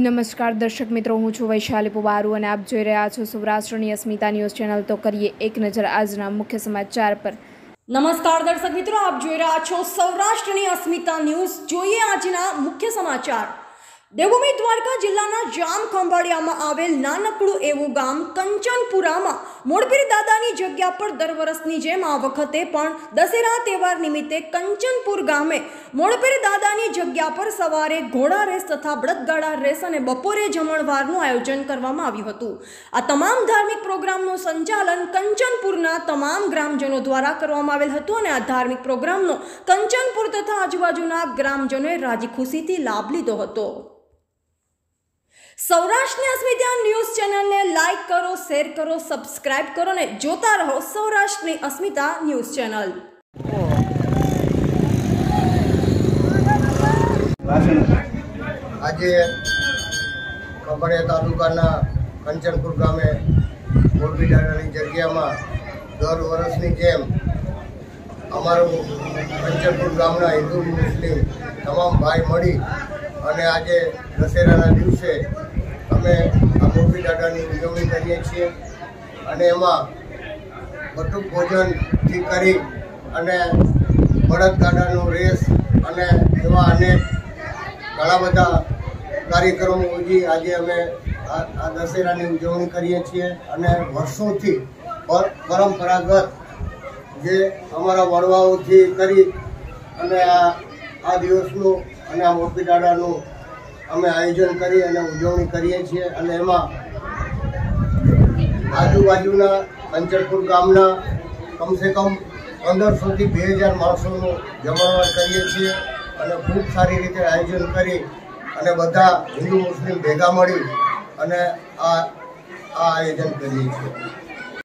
નમસ્કાર દર્શક મિત્રો, હું છું વૈશાલી પુવારુ અને આપ જોઈ રહ્યા છો સૌરાષ્ટ્રની અસ્મિતા ન્યૂઝ ચેનલ। તો કરીએ એક નજર આજના મુખ્ય સમાચાર પર। નમસ્કાર દર્શક મિત્રો, આપ જોઈ રહ્યા છો સૌરાષ્ટ્રની અસ્મિતા ન્યૂઝ। જોઈએ આજના મુખ્ય સમાચાર। દેવભૂમિ દ્વારકા જિલ્લાના જામખંભાળિયામાં આવેલ નાનકડું એવું ગામ કંચનપુરામાં મોડપીર દાદાની જગ્યા પર દર વર્ષની જેમ આ વખતે પણ દશેરા તહેવાર નિમિત્તે કંચનપુર ગામે મોડપીર દાદાની જગ્યા પર સવારે ઘોડા રેસ તથા બળદગાડા રેસ અને બપોરે જમણવારનું આયોજન કરવામાં આવ્યું હતું। આ તમામ ધાર્મિક પ્રોગ્રામનું સંચાલન કંચનપુરના તમામ ગ્રામજનો દ્વારા કરવામાં આવેલ હતું અને આ ધાર્મિક પ્રોગ્રામનો કંચનપુર તથા આજુબાજુના ગ્રામજનોએ રાજી ખુશીથી લાભ લીધો હતો। સૌરાષ્ટ્રની અસ્મિતા ન્યૂઝ ચેનલને લાઈક કરો, શેર કરો, સબસ્ક્રાઇબ કરો અને જોતા રહો સૌરાષ્ટ્રની અસ્મિતા ન્યૂઝ ચેનલ। આજે ખંભાળિયા તાલુકાના કંચનપુર ગામે મોરબી દાદાની જગ્યામાં દર વર્ષની જેમ અમારું કંચનપુર ગામના હિન્દુ મુસ્લિમ તમામ ભાઈ મળી અને આજે દશેરાના દિવસે અમે આ મોરબી દાદાની ઉજવણી કરીએ છીએ અને એમાં બટુક ભોજનથી કરી અને બળદગાડાનો રેસ અને એવા અનેક ઘણા બધા કાર્યક્રમો યોજી આજે અમે આ દશેરાની ઉજવણી કરીએ છીએ અને વર્ષોથી પરંપરાગત જે અમારા વડવાઓથી કરી અને આ દિવસનું અને આ મોરબી દાદાનું અમે આયોજન કરી અને ઉજવણી કરીએ છીએ અને એમાં આજુબાજુના કંચનપુર ગામના કમસે કમ 1500થી 2000 માણસોનું જમણવાર કરીએ છીએ અને ખૂબ સારી રીતે આયોજન કરી અને બધા હિન્દુ મુસ્લિમ ભેગા મળી અને આ આયોજન કરીએ છીએ।